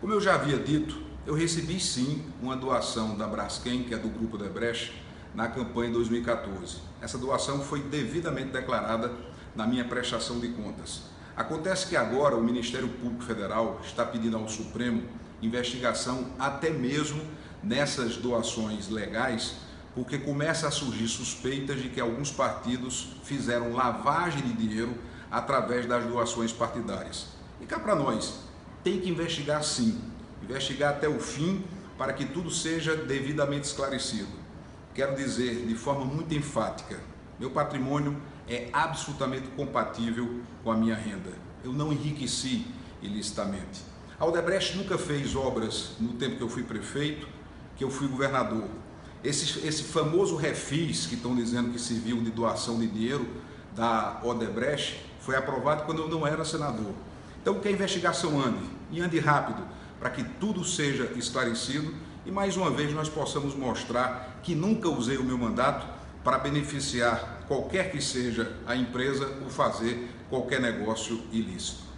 Como eu já havia dito, eu recebi sim uma doação da Braskem, que é do Grupo Odebrecht, na campanha de 2014. Essa doação foi devidamente declarada na minha prestação de contas. Acontece que agora o Ministério Público Federal está pedindo ao Supremo investigação até mesmo nessas doações legais, porque começa a surgir suspeitas de que alguns partidos fizeram lavagem de dinheiro através das doações partidárias. E cá para nós, tem que investigar sim, investigar até o fim para que tudo seja devidamente esclarecido. Quero dizer de forma muito enfática, meu patrimônio é absolutamente compatível com a minha renda. Eu não enriqueci ilicitamente. A Odebrecht nunca fez obras no tempo que eu fui prefeito, que eu fui governador. Esse famoso refis que estão dizendo que serviu de doação de dinheiro da Odebrecht foi aprovado quando eu não era senador. Então que a investigação ande, e ande rápido, para que tudo seja esclarecido e mais uma vez nós possamos mostrar que nunca usei o meu mandato para beneficiar qualquer que seja a empresa ou fazer qualquer negócio ilícito.